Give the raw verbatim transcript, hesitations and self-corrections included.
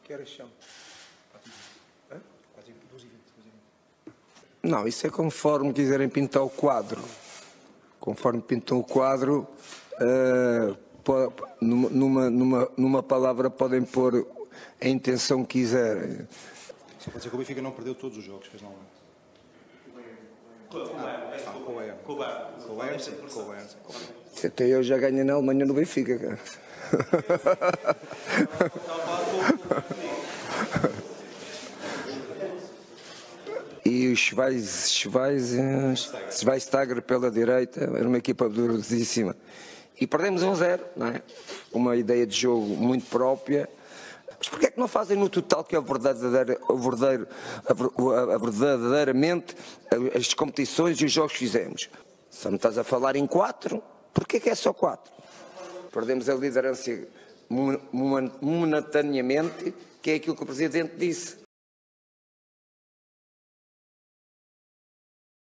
Que horas são? Não, isso é conforme quiserem pintar o quadro. Conforme pintam o quadro, uh, po- numa, numa, numa palavra podem pôr a intenção que quiserem. Só pode dizer que o Benfica não perdeu todos os jogos, fez não. Com o Bayern. Com o Bayern. Com o Bayern, sim. Com o Bayern, sim. Até eu já ganhei na Alemanha no Benfica, cara. E o Schweiz, Schweiz, Schweinsteiger pela direita, era uma equipa durosíssima. E perdemos um zero, não é? Uma ideia de jogo muito própria. Mas porquê é que não fazem no total, que é o verdadeiro, o verdadeiro, a, a verdadeiramente as competições e os jogos que fizemos? Só me estás a falar em quatro, porquê que é só quatro? Perdemos a liderança momentaneamente, que é aquilo que o Presidente disse.